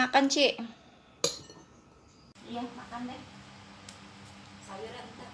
makan, Ci. Iya, makan deh. Sayurnya entar.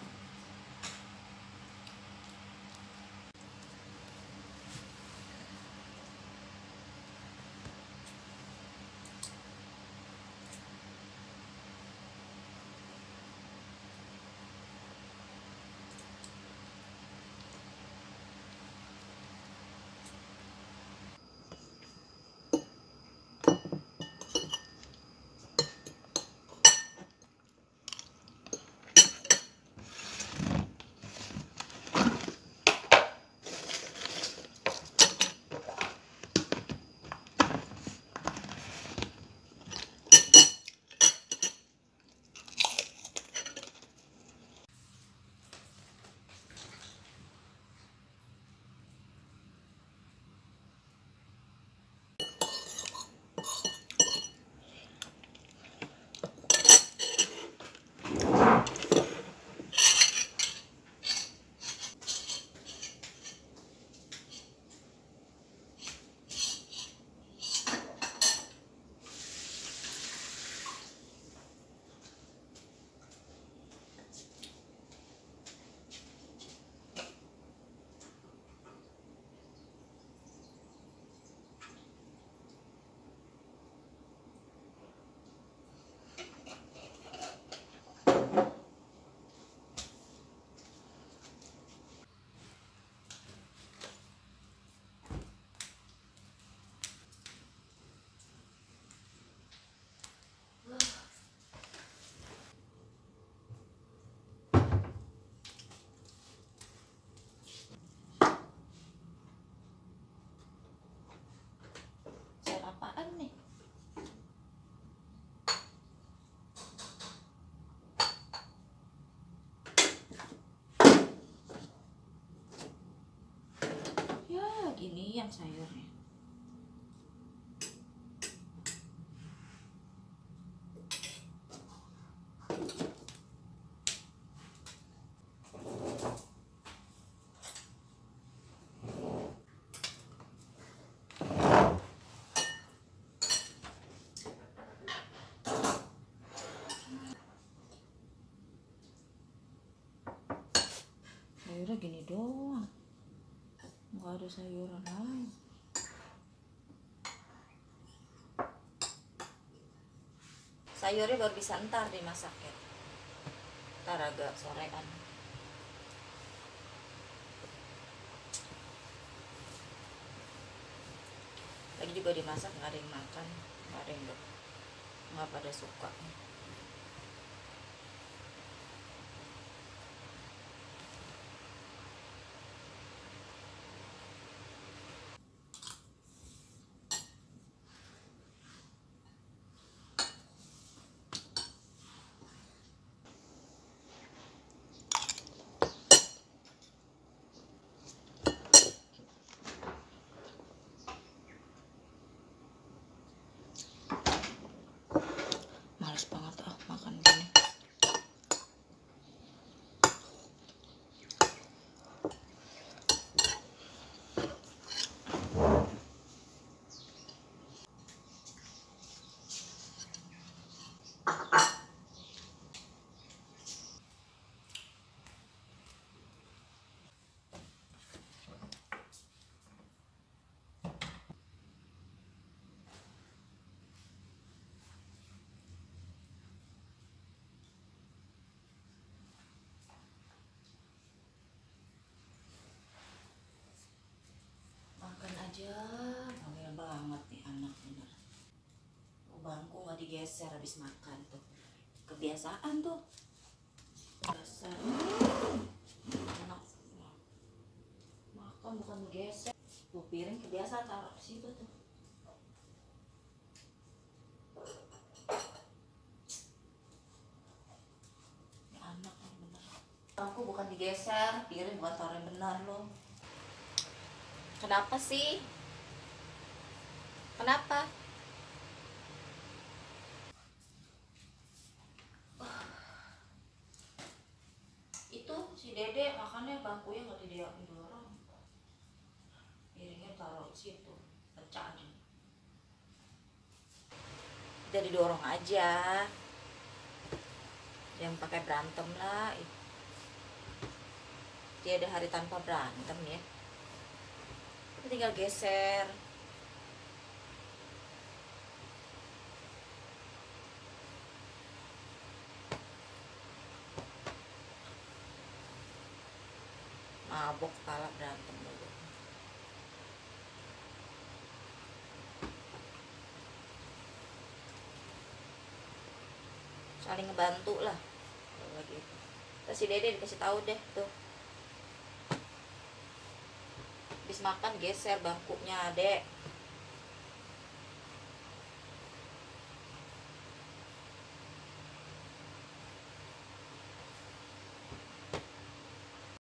Sayur apaan nih? Ya, gini yang sayurnya. Sayurnya gini doang, nggak ada sayuran lain. Sayurnya baru bisa ntar dimasak ya, ntar agak sorean. Lagi juga dimasak nggak ada yang makan, nggak ada yang nggak pada suka. Males banget makan gini. Makan aja, bawel banget nih anak bener. Bangku nggak digeser habis makan tuh, kebiasaan tuh. Dasar anak makan bukan digeser. Tuh piring kebiasaan taruh di situ tuh. Ya anak yang bener. Bangku bukan digeser, piring bukan taruh yang benar loh. Kenapa sih? Kenapa? Itu si Dede makannya bangkunya nggak didorong, piringnya taruh di situ, pecah aja. Jadi dorong aja, yang pakai berantem lah. Tiada hari tanpa berantem ya, tinggal geser. Mabok kalah berantem dulu. Saling ngebantu lah kalau lagi itu. Terus si Dede dikasih tahu deh tuh, habis makan geser bangkunya, Dek.